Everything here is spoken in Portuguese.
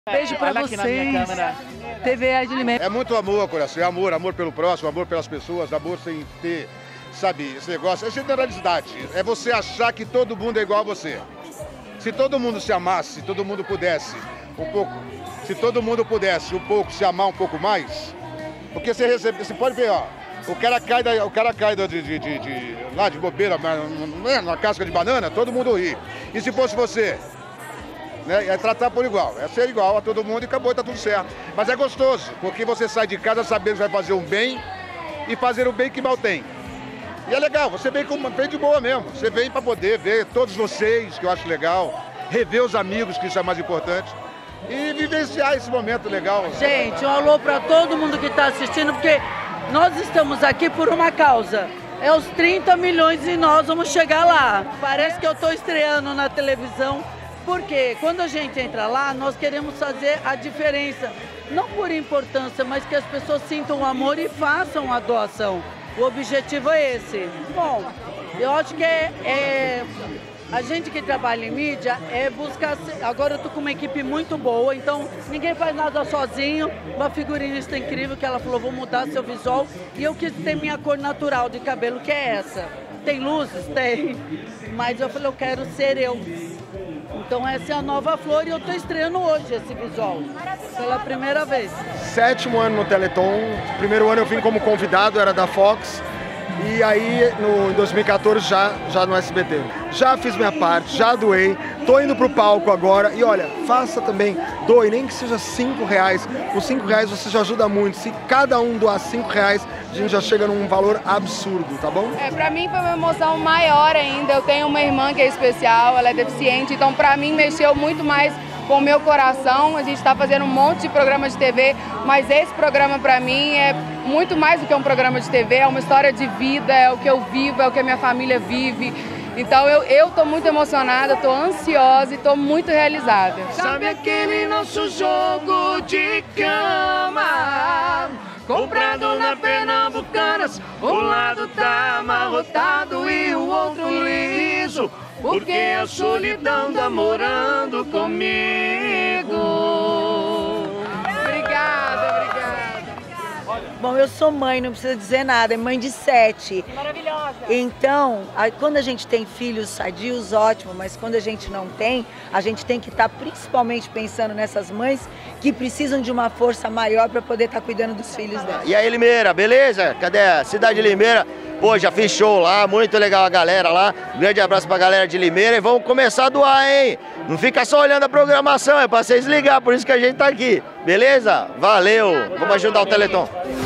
Beijo pra vocês. TV de Limeira. É muito amor, coração. É amor, amor pelo próximo, amor pelas pessoas, amor sem ter, sabe, esse negócio. É generalidade. É você achar que todo mundo é igual a você. Se todo mundo se amasse, se todo mundo pudesse um pouco, se todo mundo pudesse um pouco se amar um pouco mais, porque você recebe, você pode ver, ó, o cara cai lá de bobeira na casca de banana, todo mundo ri. E se fosse você? Né? É tratar por igual, é ser igual a todo mundo e acabou, tá tudo certo. Mas é gostoso, porque você sai de casa sabendo que vai fazer um bem e fazer o bem que mal tem. E é legal, você vem de boa mesmo, você vem para poder ver todos vocês, que eu acho legal, rever os amigos, que isso é mais importante, e vivenciar esse momento legal. Gente, um alô para todo mundo que está assistindo, porque nós estamos aqui por uma causa. É os 30 milhões e nós vamos chegar lá. Parece que eu estou estreando na televisão. Porque quando a gente entra lá, nós queremos fazer a diferença. Não por importância, mas que as pessoas sintam o amor e façam a doação. O objetivo é esse. Bom, eu acho que a gente que trabalha em mídia é buscar... Agora eu estou com uma equipe muito boa, então ninguém faz nada sozinho. Uma figurinista incrível que ela falou, vou mudar seu visual. E eu quis ter minha cor natural de cabelo, que é essa. Tem luzes? Tem. Mas eu falei, eu quero ser eu. Então essa é a nova flor e eu estou estreando hoje esse visual, pela primeira vez. 7º ano no Teleton, primeiro ano eu vim como convidado, era da Fox, e aí em 2014 já no SBT. Já fiz minha parte, já doei, tô indo pro palco agora e olha, faça também, doe, nem que seja R$5, com R$5 você já ajuda muito, se cada um doar R$5, a gente já chega num valor absurdo, tá bom? Pra mim foi uma emoção maior ainda, eu tenho uma irmã que é especial, ela é deficiente, então pra mim mexeu muito mais com o meu coração. A gente está fazendo um monte de programas de TV, mas esse programa para mim é muito mais do que um programa de TV, é uma história de vida, é o que eu vivo, é o que a minha família vive. Então eu tô muito emocionada, tô ansiosa e tô muito realizada. Sabe aquele nosso jogo de cama, comprado na Pernambucanas, um lado tá amarrotado e o outro liso, porque a solidão tá morando comigo. Obrigada. Bom, eu sou mãe, não precisa dizer nada, é mãe de 7. Maravilhosa. Então, quando a gente tem filhos sadios, ótimo, mas quando a gente não tem, a gente tem que estar principalmente pensando nessas mães que precisam de uma força maior para poder estar cuidando dos filhos delas. E aí, Limeira, beleza? Cadê a cidade de Limeira? Pô, já fiz show lá, muito legal a galera lá. Grande abraço pra galera de Limeira e vamos começar a doar, hein? Não fica só olhando a programação, é pra vocês ligar, por isso que a gente tá aqui. Beleza? Valeu! Vamos ajudar o Teleton.